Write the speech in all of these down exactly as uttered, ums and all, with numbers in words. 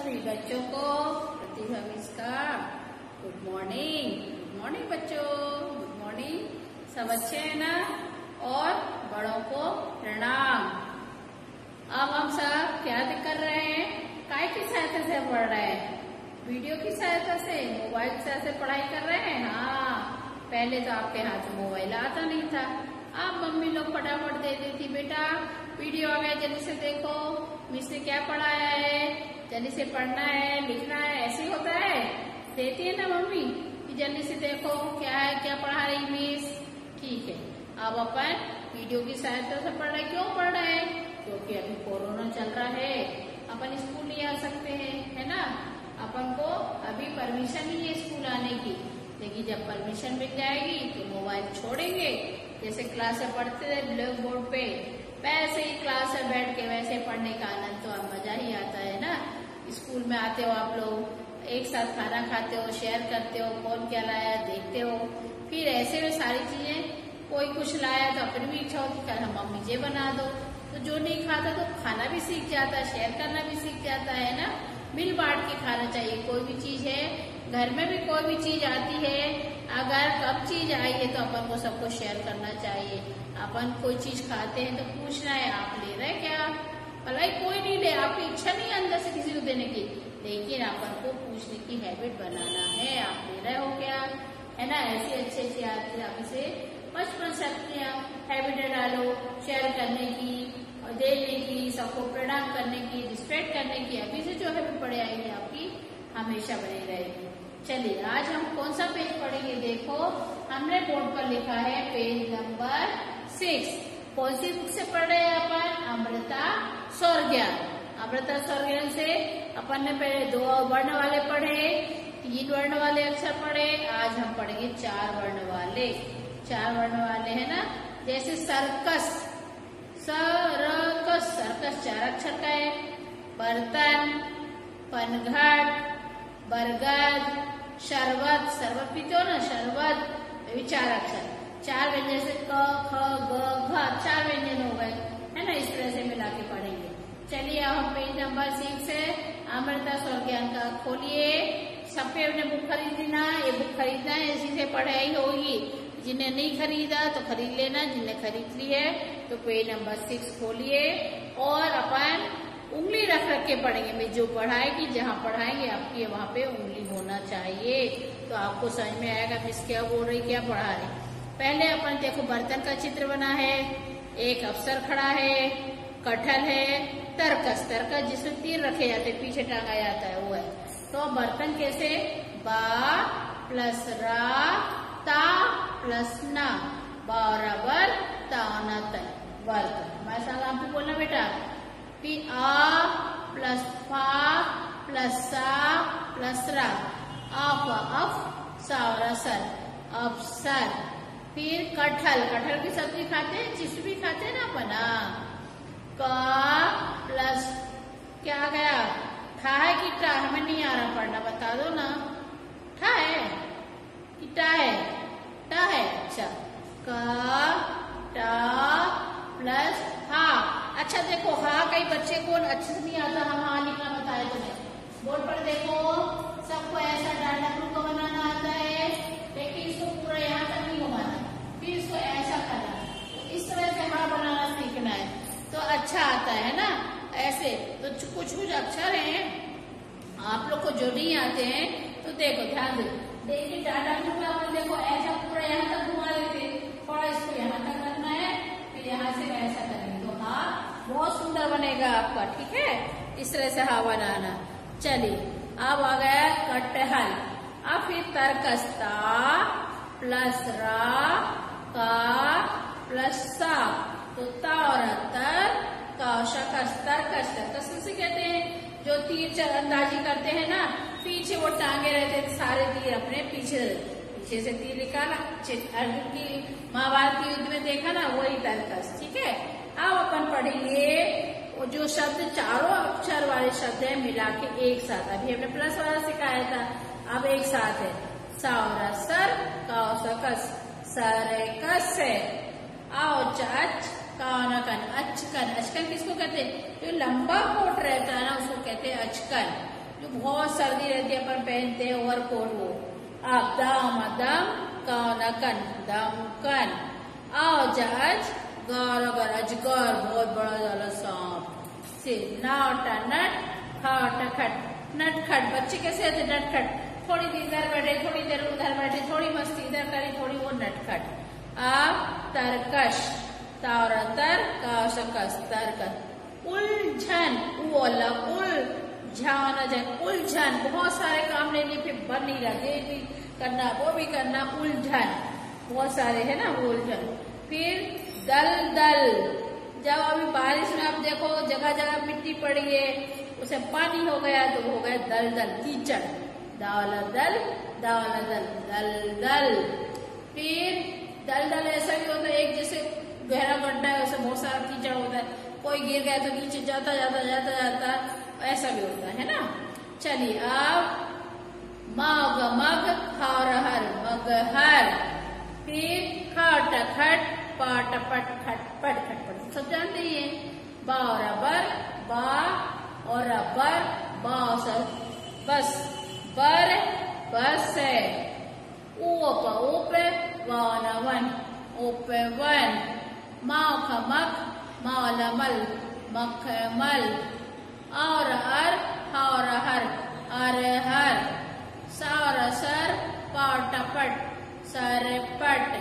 सभी बच्चों को प्रतिभा मिस का गुड मॉर्निंग। गुड मॉर्निंग बच्चों, गुड मॉर्निंग। सब अच्छे हैं ना? और बड़ों को प्रणाम। अब हम सब क्या कर रहे हैं? काय की सहायता से पढ़ रहे हैं? वीडियो की सहायता से, मोबाइल की सहायता से पढ़ाई कर रहे हैं। हाँ, पहले तो आपके हाथ में मोबाइल आता नहीं था। अब मम्मी लोग फटाफट दे देती, बेटा वीडियो आ गया, जल्दी से देखो, मिस ने क्या पढ़ाया है, जल्दी से पढ़ना है, लिखना है। ऐसे होता है, देती है ना मम्मी कि जल्दी से देखो क्या है, क्या पढ़ा रही मिस। ठीक है, अब अपन वीडियो की सहायता से पढ़ रहे। क्यों पढ़ रहे हैं? क्योंकि अभी कोरोना चल रहा है, अपन स्कूल नहीं आ सकते हैं, है ना। अपन को अभी परमिशन नहीं है स्कूल आने की, लेकिन जब परमिशन मिल जाएगी तो मोबाइल छोड़ेंगे। जैसे क्लास में पढ़ते थे ब्लैक बोर्ड पे, वैसे ही क्लास में बैठ के वैसे पढ़ने का आनंद तो अब मजा ही आता है ना। स्कूल में आते हो आप लोग, एक साथ खाना खाते हो, शेयर करते हो, कौन क्या लाया देखते हो। फिर ऐसे में सारी चीजें, कोई कुछ लाया तो अपनी भी इच्छा होती है मम्मी ये बना दो, तो जो नहीं खाता तो खाना भी सीख जाता है, शेयर करना भी सीख जाता है ना। मिल बांट के खाना चाहिए। कोई भी चीज है, घर में भी कोई भी चीज आती है, अगर कब चीज आई है तो अपन को सबको शेयर करना चाहिए। अपन कोई चीज खाते हैं तो पूछना है आप ले रहे क्या? भलाई कोई नहीं ले, आपकी इच्छा नहीं अंदर से किसी को देने की, लेकिन अपन को पूछने की हैबिट बनाना है, आप ले रहे हो क्या, है ना। ऐसी अच्छी अच्छी आदतें आप इसे बचपन से अपनी हैबिट डालो, शेयर करने की और देने की, सबको प्रणाम करने की, रिस्पेक्ट करने की। अभी से जो हैबिट पड़े आएगी आपकी हमेशा बनी रहेगी। चलिए आज हम कौन सा पेज पढ़ेंगे? देखो हमने बोर्ड पर लिखा है पेज नंबर सिक्स। कौन सी बुक से पढ़ रहे हैं अपन? अमृता स्वर्ज्ञान। अमृता स्वर्ज्ञान से अपन ने पहले दो वर्ण वाले पढ़े, तीन वर्ण वाले अक्षर पढ़े, आज हम पढ़ेंगे चार वर्ण वाले। चार वर्ण वाले है ना, जैसे सर्कस, सरकस, सर्कस चार अक्षर का है। बर्तन, पनघट, बरगद, शरबत, शरबत पीते हो ना, शरबत, ये भी चार अक्षर। चार व्यंजन से क, ख, ग, घ, चार व्यंजन हो गए, है ना। इस तरह से मिला के पढ़ेंगे। चलिए अब हम पेज नंबर सिक्स है अमृता स्वर्ज्ञान का खोलिए। सब पे अपने बुक खरीदी ना, ये बुक खरीदना है, इसी से पढ़ाई होगी। जिन्हें नहीं खरीदा तो खरीद लेना, जिन्हें खरीद ली है तो पेज नंबर सिक्स खोलिए और अपन उंगली रख रख के पढ़ेंगे। मैं जो पढ़ाएगी, जहाँ पढ़ाएंगे आपकी वहाँ पे उंगली होना चाहिए, तो आपको समझ में आएगा मिस क्या बोल रही, क्या पढ़ा रही। पहले अपन देखो बर्तन का चित्र बना है, एक अफसर खड़ा है, कटहल है, तरकस, तरकस जिसमें तीर रखे जाते पीछे टांगा जाता है वो है। तो बर्तन कैसे? बा प्लस रा, ता प्लस ना, बराबर ताना तन, बर्तन। मैं साथ आपको बोलना बेटा, पी आ प्लस फा प्लस सा प्लस रा, अफ अफ सावरा सर, अफसर। फिर कटहल, कटहल की सब्जी खाते हैं, चिप्स भी खाते हैं ना अपना। का प्लस क्या आ गया? ठा है कि टा? हमें नहीं आ रहा पढ़ना, बता दो ना। ठा है कि टा है? टा है। अच्छा, का टा प्लस हा। अच्छा देखो, हाँ कई बच्चे को अच्छे से नहीं आता, हम हाँ लिखना बताया तुम्हें। बोर्ड पर देखो, सबको ऐसा डांडा को बनाना आता है, लेकिन इसको पूरा यहाँ तक नहीं घुमाना, फिर इसको ऐसा करना, तो इस तरह से हाँ बनाना सीखना है तो अच्छा आता है ना। ऐसे तो कुछ कुछ अक्षर हैं आप लोग को जो नहीं आते हैं, तो देखो ध्यान दे, देखिए डांडा को अपन देखो ऐसा पूरा यहाँ तक घुमा देते, थोड़ा इसको यहाँ तक करना है, फिर यहाँ से ऐसा करेंगे तो हाँ बहुत सुंदर बनेगा आपका। ठीक है, इस तरह से हाँ बनाना। चलिए अब आ गया कटहल। अब फिर तरकस्ता प्लस रा, का प्लस सा, तो ता और तर, का शकस, तरकस। तरकस से कहते हैं जो तीर चरंदाजी करते हैं ना, पीछे वो टांगे रहते थे सारे तीर अपने पीछे, पीछे से तीर निकाला। अर्जुन की महाभारत के युद्ध में देखा ना, वही तरकस। ठीक है, अब अपन पढ़ेंगे वो जो शब्द चारों अक्षर वाले शब्द है मिला के एक साथ। अभी हमने प्लस वाला सिखाया था, अब एक साथ है। सावरा सर, कौसकस, सरकस है। आओ चच, कानकन, अचकन। अचकन किसको कहते हैं? जो लंबा कोट रहता है ना उसको कहते हैं अचकन। जो बहुत सर्दी रहती है अपन पहनते हैं ओवरकोट वो। अब दाम दम कौनकन दमकन। आओ जज गौर अगर अजगर बहुत बड़ा जाला सांप से। नाट नट खट खट नटखट बच्चे कैसे होते नटखट, थोड़ी देर इधर बैठे थोड़ी देर उधर बैठे थोड़ी मस्ती इधर करी थोड़ी वो नटखट। अब तरकश तारतर काशकस तरकस। उलझन उला उल झन जन उलझन बहुत सारे काम लेने पे बन नहीं रहा, ये भी करना वो भी करना उलझन बहुत सारे है ना वो उलझन। फिर दल दल जब अभी बारिश में आप देखो जगह जगह मिट्टी पड़ी है उसे पानी हो गया तो हो गया दल दल कीचड़। दाल दल दाल दल दल दल। फिर दल दल ऐसा भी होता है एक जैसे गहरा गड्ढा है उससे बहुत सारा कीचड़ होता है, कोई गिर गया तो नीचे जाता जाता जाता जाता ऐसा भी होता है ना। चलिए अब मग मग हर हर मगहर। फिर खट खट पट पट खट पट खट पट सब जानते ही है। बराबर बा और बर बा बस बर बस है। ऊप ऊप वन वन ऊप वन। मख मख मलमल मखमल। और अर हर हर अर हर। सर सर पट पट सर पट।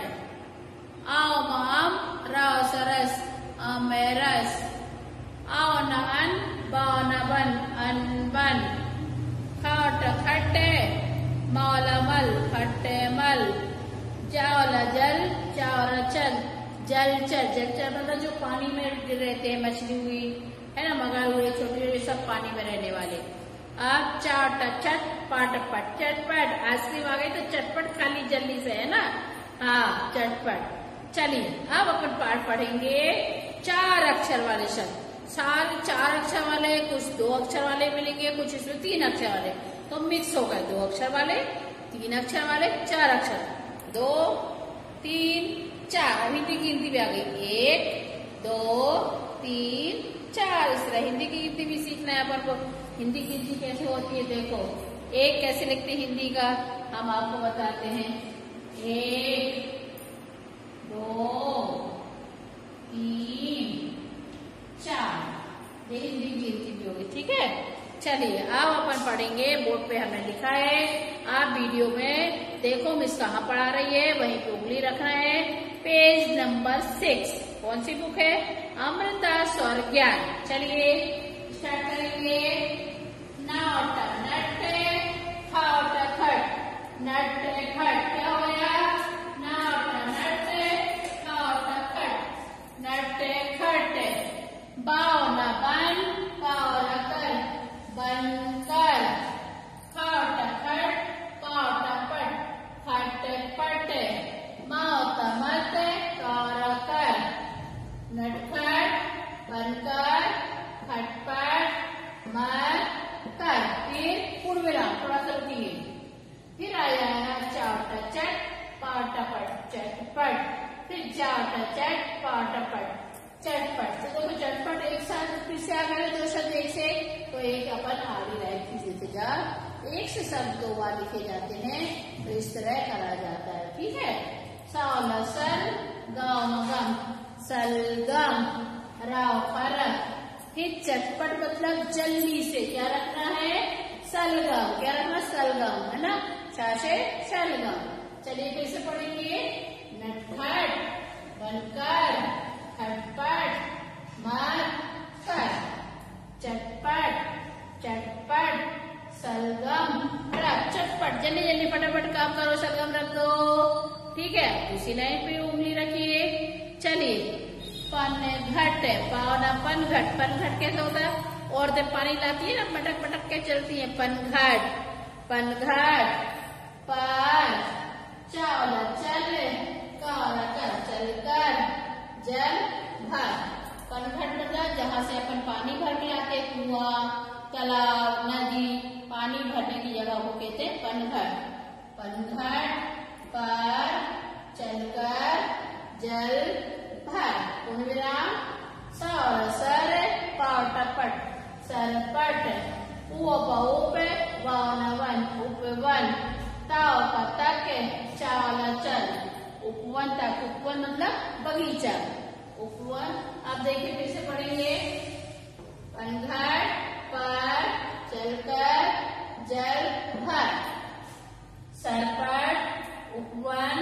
आम आम रस रस अमेरस। आन अन बन बन अनबन। खट खटे मलमल खटेमल। जल जल चार चल जल चल जल चल मतलब जो पानी में रहते हैं, मछली हुई है ना, मगर हुए छोटे छोटे सब पानी में रहने वाले। अब चाट चट पट पट चटपट। आइसक्रीम आ गई तो चटपट खा ली जल्दी से है ना, हाँ चटपट। चलिए अब अपन पाठ पढ़ेंगे चार अक्षर वाले शब्द। सारे चार अक्षर वाले, कुछ दो अक्षर वाले मिलेंगे, कुछ इसमें तीन अक्षर वाले, तो मिक्स हो गए दो अक्षर वाले तीन अक्षर वाले चार अक्षर। दो तीन चार हिंदी की गिनती भी आ गई, एक दो तीन चार। इस तरह हिंदी की गिनती भी सीखना है अपन को। हिंदी की गिनती कैसे होती है देखो, एक कैसे लिखते हैं हिंदी का हम आपको बताते हैं। एक दो तीन चार, ये हिंदी की गिनती भी होगी, ठीक है। चलिए अब अपन पढ़ेंगे, बोर्ड पे हमने लिखा है, आप वीडियो में देखो मिस कहाँ पढ़ा रही है, वहीं पे उंगली रखना है। पेज नंबर सिक्स, कौन सी बुक है, अमृता स्वर ज्ञान। चलिए स्टार्ट करेंगे। नाट नट खट खट नट खट, क्या हो गया, नाट नट खट खट नट खट। बावन बन काल कर बनकर। खट खट पाट पट खट पट। मत मत कर कर नटखट बनकर खटपट मत कर। फिर पूर्ण विराम थोड़ा सा रुकिए। फिर आया है चाट चट पाट पट चटपट। फिर चाट चट पाट पट चटपट। तो देखो चटपट एक साथ फिर से आ गए दो शब्द एक से, तो एक अपन आगे राइट की जीतेगा। एक से शब्द दो बार लिखे जाते हैं तो इस तरह करा जाता है, ठीक है। साल सल गम गम सलगम राव फरक। फिर चटपट मतलब जल्दी से, क्या रखना है, सलगम, क्या रखना सलगम है ना, शाशे सलगम। चलिए फिर से पढ़ेंगे। नटखट बनकर खटपट मत कर। चटपट चटपट सलगम रख। चटपट जल्दी जल्दी फटाफट काम करो, सलगम रख दो, ठीक है। उसी लाइन पे उंगली रखिए। चलिए पन घट पावना पन घट। पन घट कैसे होता है, औरतें पानी लाती है ना, पटक पटक के चलती है, पन घट पन घट। पर चावल चल कर कर चल कर जल भर। पनघट मतलब जहाँ से अपन पानी भर के आते, कुआं तालाब नदी पानी भरने की जगह को कहते हैं पनघट। पनघट पर चलकर जल भर। पूर्ण विराम। सर सर पाट पट सरपट। उ प उपे वन वन उपवन ताव का तक चाल चल उपवन तक उपवन मतलब बगीचा उपवन। अब देखिए फिर से पढ़ेंगे पनघट पर चलकर जल भर सरपट उपवन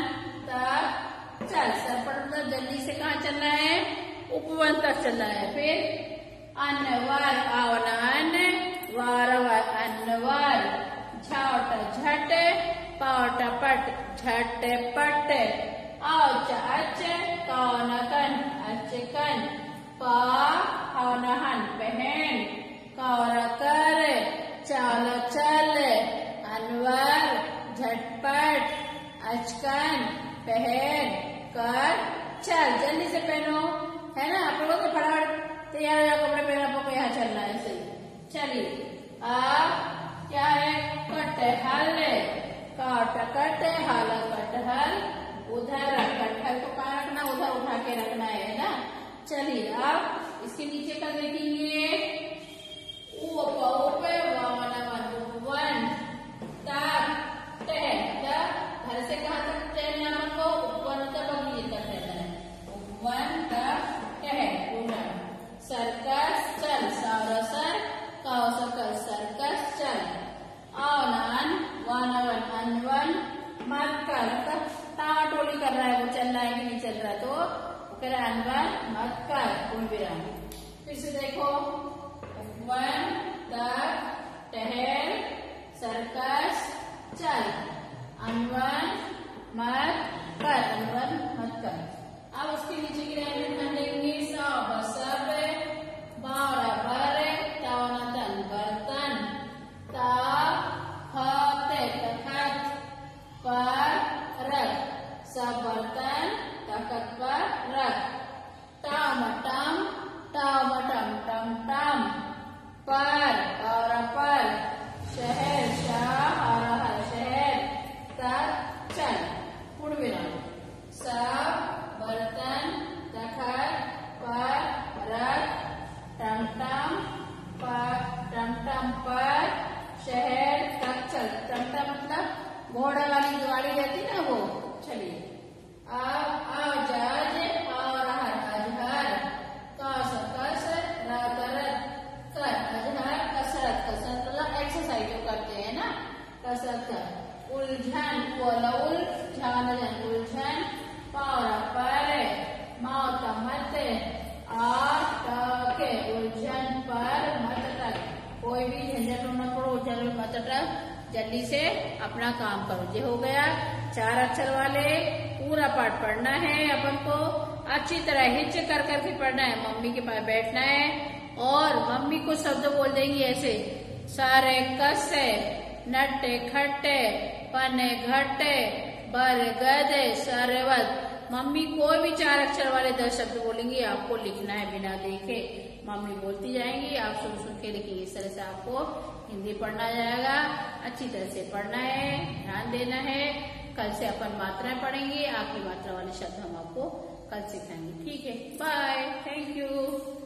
तक चल सरपट मतलब जल्दी से कहाँ चलना है उपवन तक चलना है। फिर अन्न वार आवना अन्न वार वार अन्न वार झाट झट पाट पट झट पट औच अच कौन कन अच कन पा हन हन पहन कौर कर चाल चल अनवर झटपट अचकन पहन कर चल। जल्दी से पहनो है ना आप लोगों को फटाफट तैयार हो जाओ कपड़े पहन आपको यहाँ चलना है ऐसे। चलिए अब क्या है कटहल काट कट हल कटहल उधर कटहल को कहाँ रखना उधर उठा के रखना है ना। चलिए अब इसके नीचे का देखेंगे उ प उपे वन वन वन तक घर से कहाँ तक चलना हमको उपवन तक बगीचे तक चलना है उपवन तक पूरा। सर्कस चल सारसर कौसकर सर्कस चल औन वन वन अनवन मत कर मतलब टावा टोली कर रहा है वो चल रहा है कि नहीं चल रहा तो कह अनवन मत कर पूर्ण विराम। फिर से देखो उपवन तक टहल सर्कस चल अनवन मत कर अनवन मत कर। अब उसके नीचे की लाइन में देंगे सब सब बार बर तवन तन बर्तन ता खते तखत पर रख सब बर्तन तखत पर रख टम टम टम टम टम टम पर और पर शहर शाह और हर शहर तक चल पूर्ण विराम। सब बर्तन तखत पर रख टमटम पर टमटम पर शहर तक चल। टमटम मतलब घोड़ा वाली जो गाड़ी रहती ना वो। चलिए अब आज और हर अजहर कस कस रत कर अजहर कसरत कसरत मतलब एक्सरसाइज जो करते हैं ना कसरत कर। उलझन उल झन उलझन पार पर मौत मत के उलझन पर मत तक कोई भी झंझट न पड़ो उलझन मत तक जल्दी से अपना काम करो। ये हो गया चार अक्षर वाले पूरा पाठ पढ़ना है अपन को अच्छी तरह हिच कर करके पढ़ना है। मम्मी के पास बैठना है और मम्मी को शब्द बोल देंगी ऐसे सारे कसे नट्टे खट्टे पने घट्टे बरगद सरवत। मम्मी कोई भी चार अक्षर वाले दस शब्द बोलेंगी आपको लिखना है बिना देखे। मम्मी बोलती जाएंगी आप सुन सुन के लिखेंगे। इस तरह से आपको हिंदी पढ़ना जाएगा। अच्छी तरह से पढ़ना है ध्यान देना है। कल से अपन मात्राएं पढ़ेंगे। आखिरी मात्रा वाले शब्द हम आपको कल सिखाएंगे। ठीक है बाय थैंक यू।